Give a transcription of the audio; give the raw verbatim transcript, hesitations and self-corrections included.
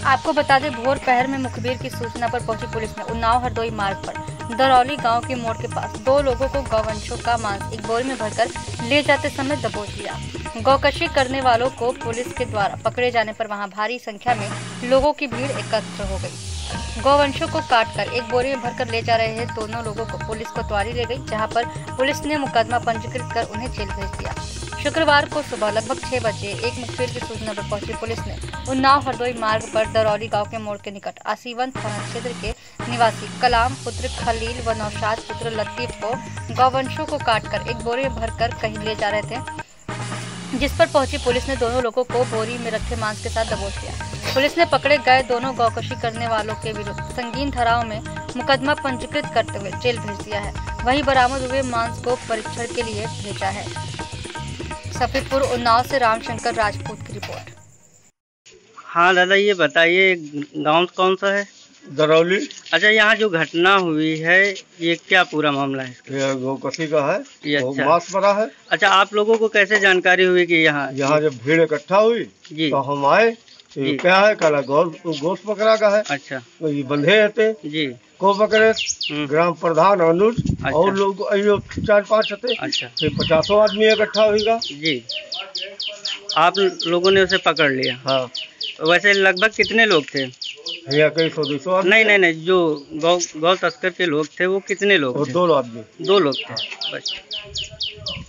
आपको बता दें, भोर पहर में मुखबिर की सूचना पर पहुंची पुलिस ने उन्नाव हरदोई मार्ग पर दरौली गांव के मोड़ के पास दो लोगों को गौवंशों का मांस एक बोरी में भरकर ले जाते समय दबोच लिया। गौकशी करने वालों को पुलिस के द्वारा पकड़े जाने पर वहां भारी संख्या में लोगों की भीड़ एकत्र हो गई। गौवंशों को काटकर एक बोरी में भरकर ले जा रहे दोनों लोगों को पुलिस कोतवाली ले गई, जहां पर पुलिस ने मुकदमा पंजीकृत कर उन्हें जेल भेज दिया। शुक्रवार को सुबह लगभग छह बजे एक मुखबिर की सूचना पर पहुंची पुलिस ने उन्नाव हरदोई मार्ग पर दरौली गांव के मोड़ के निकट आसीवन थाना क्षेत्र के निवासी कलाम पुत्र खलील व नौशाद पुत्र लतीफ को गौवंशों को काटकर एक बोरी में भरकर कहीं ले जा रहे थे, जिस पर पहुंची पुलिस ने दोनों लोगों को बोरी में रखे मांस के साथ दबोच लिया। पुलिस ने पकड़े गए दोनों गौकशी करने वालों के विरुद्ध संगीन धाराओं में मुकदमा पंजीकृत करते हुए जेल भेज दिया है। वहीं बरामद हुए मांस को परीक्षण के लिए भेजा है। सफीपुर उन्नाव से रामशंकर राजपूत की रिपोर्ट। हाँ दादा, ये बताइए गांव कौन सा है? दरौली। अच्छा, यहाँ जो घटना हुई है ये क्या पूरा मामला है? ये गौकशी का है, ये अच्छा। मांस पड़ा है। अच्छा, आप लोगों को कैसे जानकारी हुई कि यहाँ यहाँ जब भीड़ इकट्ठा हुई जी तो हम आए। ये क्या है? कल गोश्त पकड़ा का है। अच्छा, तो ये बंधे रहते जी को पकड़े ग्राम प्रधान अनुज। अच्छा। और लोग चार पाँच थे। अच्छा, फिर पचासों आदमी इकट्ठा होगा जी। आप लोगों ने उसे पकड़ लिया? हाँ। वैसे लगभग कितने लोग थे? कई सौ दो सौ। नहीं नहीं नहीं, जो गौ गौ तस्कर के लोग थे वो कितने लोग थे? दो आदमी। दो लोग थे बस।